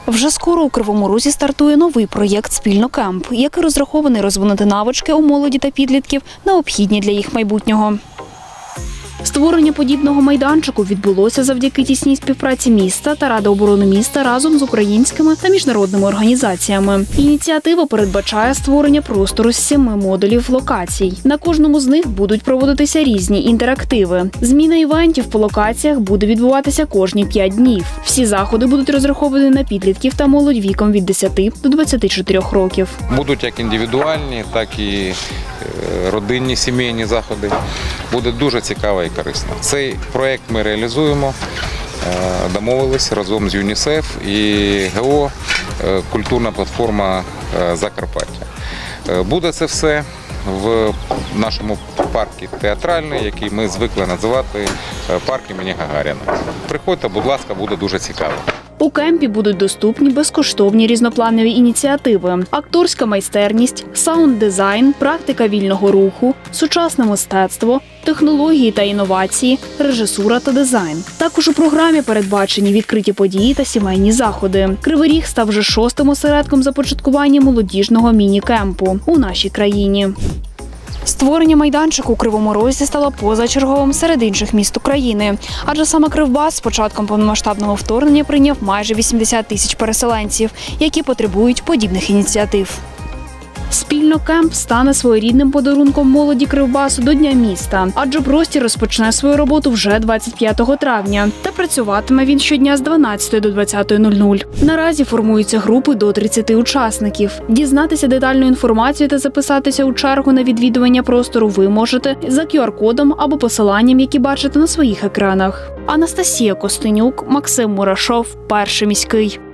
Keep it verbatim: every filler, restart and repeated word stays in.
Вже скоро у Кривому Розі стартує новий проєкт «Спільнокемп», який розрахований розвинути навички у молоді та підлітків, необхідні для їх майбутнього. Створення подібного майданчику відбулося завдяки тісній співпраці міста та Ради оборони міста разом з українськими та міжнародними організаціями. Ініціатива передбачає створення простору з семи модулів локацій. На кожному з них будуть проводитися різні інтерактиви. Зміна івентів по локаціях буде відбуватися кожні п'ять днів. Всі заходи будуть розраховані на підлітків та молодь віком від десяти до двадцяти чотирьох років. Будуть як індивідуальні, так і родинні, сімейні заходи. Буде дуже цікаво і корисно. Цей проєкт ми реалізуємо, домовились разом з ЮНІСЕФ і ГО «Культурна платформа Закарпаття». Буде це все в нашому парку театральний, який ми звикли називати парк імені Гагаріна. Приходьте, будь ласка, буде дуже цікаво. У кемпі будуть доступні безкоштовні різнопланові ініціативи, акторська майстерність, саунд-дизайн, практика вільного руху, сучасне мистецтво, технології та інновації, режисура та дизайн. Також у програмі передбачені відкриті події та сімейні заходи. Кривий Ріг став вже шостим осередком започаткування молодіжного міні-кемпу у нашій країні. Створення майданчику у Кривому Розі стало позачерговим серед інших міст України. Адже саме Кривбас з початком повномасштабного вторгнення прийняв майже вісімдесят тисяч переселенців, які потребують подібних ініціатив. «Спільнокемп» стане своєрідним подарунком молоді Кривбасу до Дня міста, адже простір розпочне свою роботу вже двадцять п'ятого травня. Та працюватиме він щодня з дванадцятої до двадцятої нуль-нуль. Наразі формуються групи до тридцяти учасників. Дізнатися детальну інформацію та записатися у чергу на відвідування простору ви можете за ку ар кодом або посиланням, які бачите на своїх екранах. Анастасія Костенюк, Максим Мурашов, Перший міський.